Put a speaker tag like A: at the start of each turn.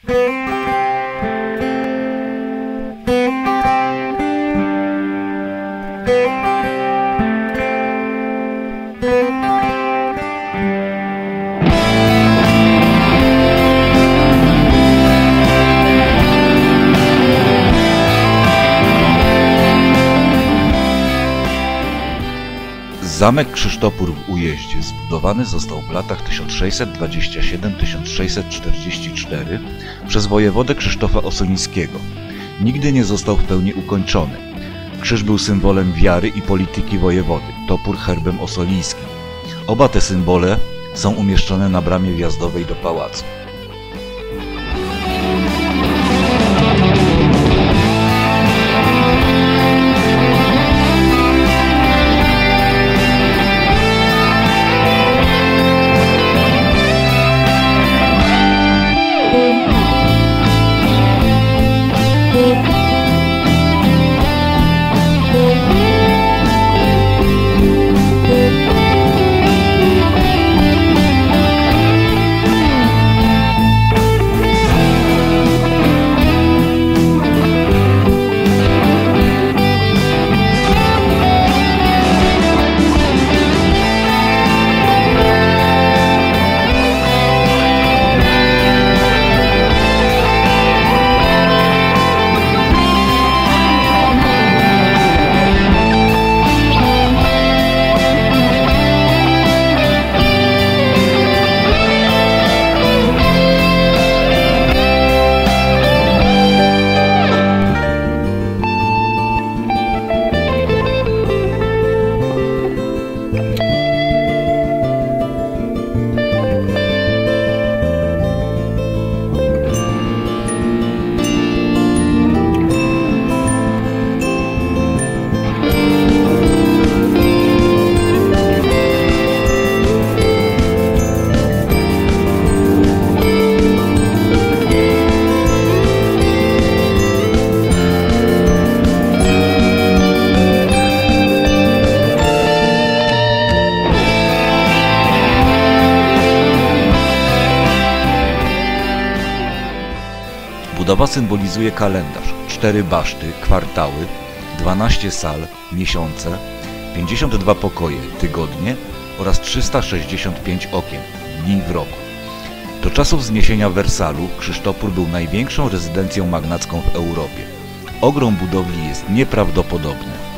A: Zamek Krzysztopór w Ujeździe zbudowany został w latach 1627–1644 przez wojewodę Krzysztofa Ossolińskiego. Nigdy nie został w pełni ukończony. Krzyż był symbolem wiary i polityki wojewody, topór herbem ossolińskim. Oba te symbole są umieszczone na bramie wjazdowej do pałacu. Budowa symbolizuje kalendarz, 4 baszty, kwartały, 12 sal, miesiące, 52 pokoje, tygodnie oraz 365 okien, dni w roku. Do czasów wzniesienia Wersalu Krzysztopór był największą rezydencją magnacką w Europie. Ogrom budowli jest nieprawdopodobny.